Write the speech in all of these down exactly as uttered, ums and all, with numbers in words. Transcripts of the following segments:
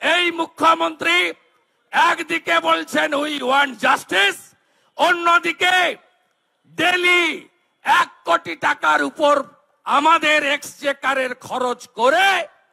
এই মুখ্যমন্ত্রী একদিকে বলছেন উই ওয়ান্ট জাস্টিস, অন্যদিকে ডেলি এক কোটি টাকার উপর আমাদের এক্সচেকারের খরচ করে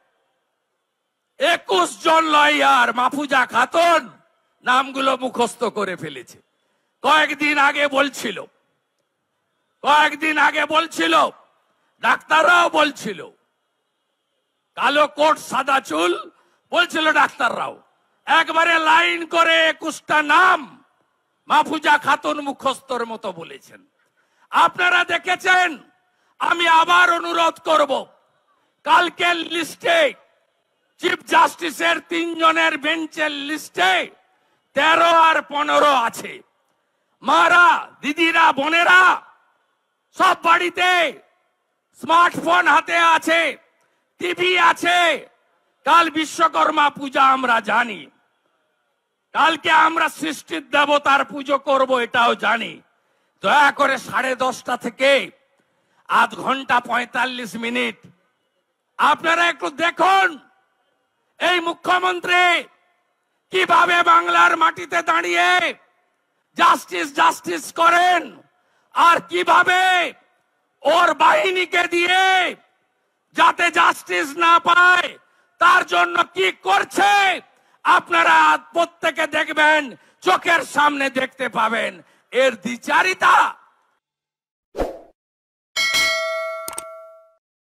একুশ জন লয়ার মাহফুজা খাতুন নামগুলো মুখস্থ করে ফেলেছে। কয়েকদিন আগে বলছিল কয়েকদিন আগে বলছিল ডাক্তাররাও বলছিল, কালো কোট সাদা চুল বলছিল ডাক্তাররাও, একবারে লাইন করে একুশটা নাম মাহফুজা খাতুন মুখস্থর মতো বলেছেন। আপনারা দেখেছেন। আমি আবার অনুরোধ করব, কালকের লিস্টে চিফ জাস্টিসের তিনজনের বেঞ্চের লিস্টে তেরো আর পনেরো আছে। মারা, দিদিরা, বোনেরা সব বাড়িতে স্মার্টফোন হাতে আছে, টিভি আছে। কাল বিশ্বকর্মা পূজা আমরা জানি, কালকে আমরা সৃষ্টির দেবতার পুজো করব এটাও জানি। দয়া করে সাড়ে দশটা থেকে আধ ঘন্টা পঁয়তাল্লিশ মিনিট আপনারা একটু দেখুন এই মুখ্যমন্ত্রী কিভাবে বাংলার মাটিতে দাঁড়িয়ে জাস্টিস জাস্টিস করেন, আর কিভাবে ওর বাহিনীকে দিয়ে যাতে জাস্টিস না পায় তার জন্য কি করছে আপনারা প্রত্যেকে দেখবেন, চোখের সামনে দেখতে পাবেন। এর দ্বিচারিতা